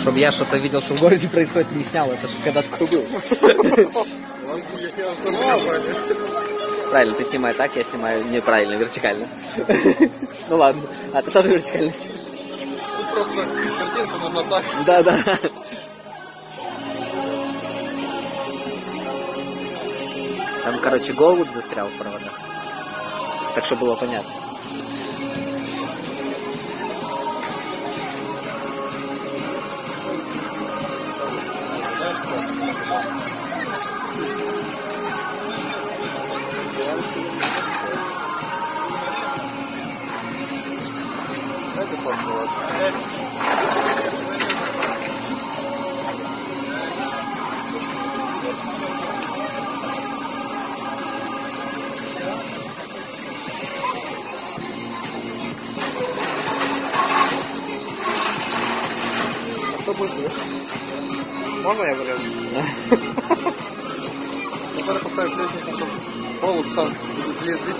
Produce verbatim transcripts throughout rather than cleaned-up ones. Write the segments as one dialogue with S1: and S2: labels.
S1: Чтобы я что-то видел, что в городе происходит, и не снял. Это же когда такое было. Правильно, ты снимай так, я снимаю неправильно, вертикально. Ну ладно, а ты тоже вертикально.
S2: Просто картинку нужно так.
S1: Да, да. Там, короче, голубь застрял в проводах. Так что было понятно.
S2: Это сладковато. Что будет? Можно я вариант? Надо поставить лестницу, чтобы голубь сам слезет.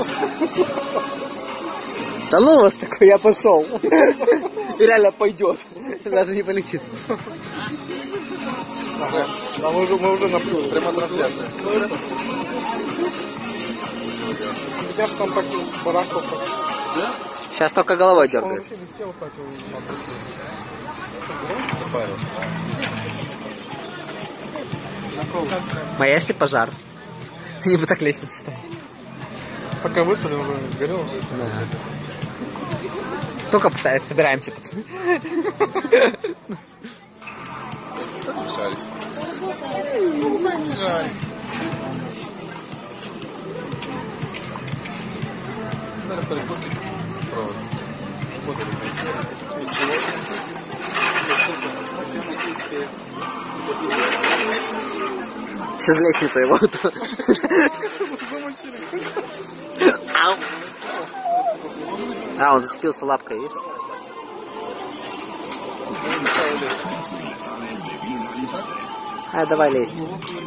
S1: Да ну вас такой, я пошел. И реально пойдет. Даже не полетит.
S2: А мы уже, мы уже на плюс, прямо трансляция. Я же там так барахтал. Да?
S1: Сейчас только головой дергает. А если пожар? Они бы так лестницу ставили.
S2: Пока выставили, уже сгорел.
S1: Да. Только поставить, собираемся, пацаны.
S2: Жаль. Жаль. Надо перепутать провод.
S1: Сейчас лестница его. Ау. А, он зацепился лапкой, видишь? А, давай лезть.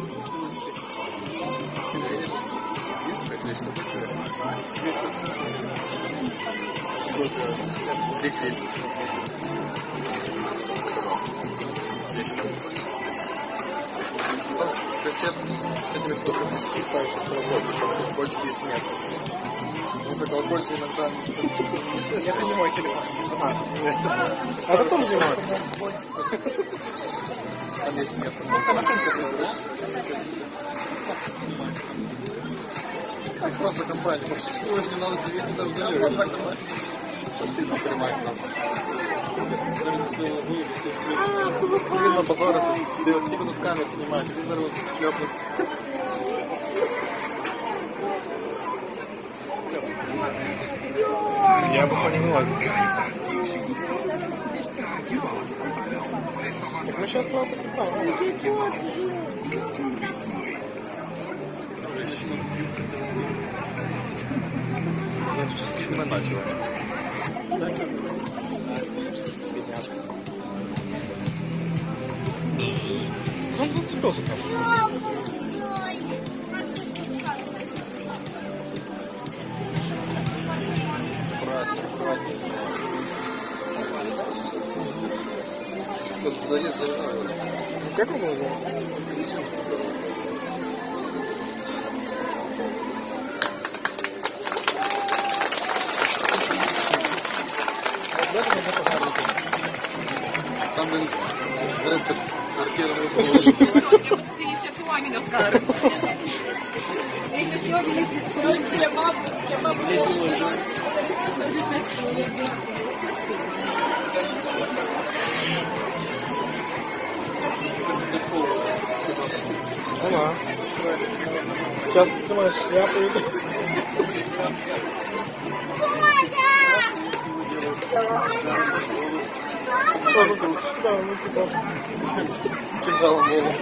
S2: С этими штуками считаются с работы, колокольчики есть нет. За колокольчики иногда не это не мой телефон. Ага. А это тоже не мой. Там есть нет. Просто компания. Почему не надо тебе не дождали? Сильно понимает нас. Видно по Торресу, девятнадцать минут камер снимать, телевизор вот шлепнется. Я бы поняла. Так мы сейчас ладно поставим. Мы начали. Он зацепился, конечно. Аккуратно, аккуратно. Тут залез, залез. Как он его? Там, блин, рыбка квартиру положил.
S3: Сейчас у мамина скажет. Если что, короче, я маму, я маму.
S2: Ага. Сейчас снимаешь шляпу и... Тоже круто. Да, ну типа... Кинжалом голову.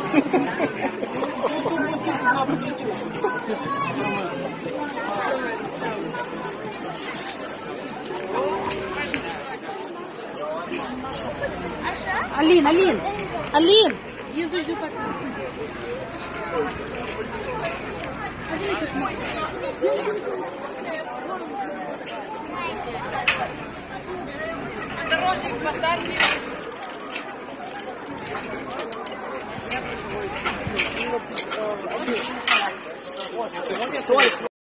S3: Алин, Алин, Алин, я жду пока. Осторожней, поставьте. Вот,